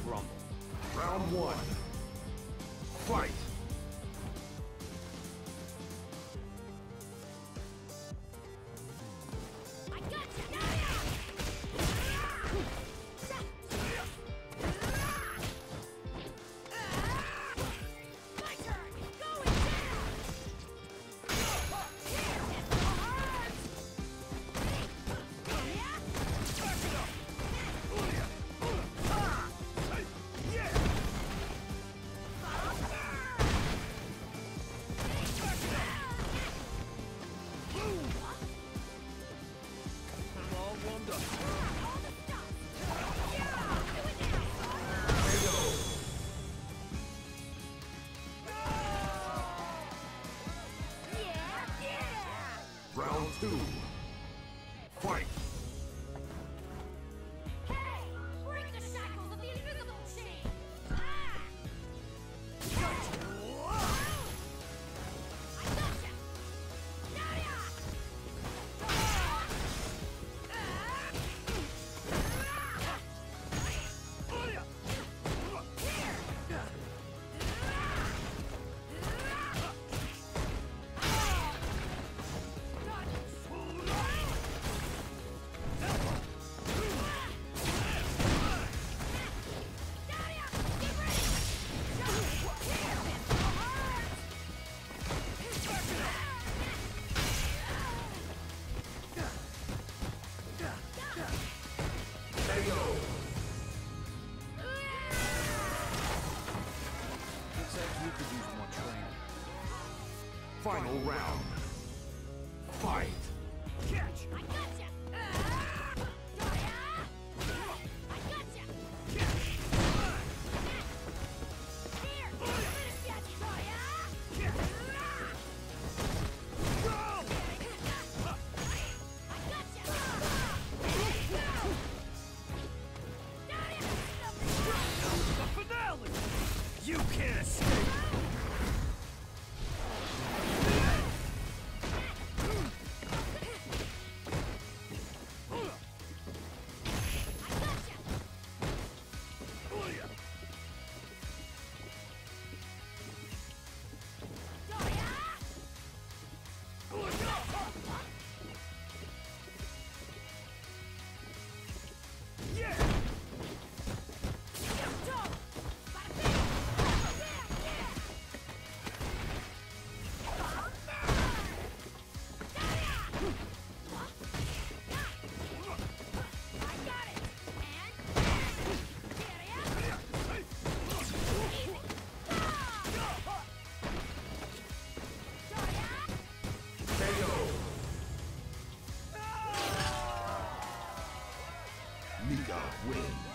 crumble. Round one. Fight! Round two. Fight! Hey! Break the shackles of the invisible chain! Ah! I gotcha! Nadia! Looks like you could use more training. Final round. Fight! Catch! I gotcha! Daria! I gotcha! Here! Finish that, Daria! I gotcha! The finale! You can't escape! Mika wins.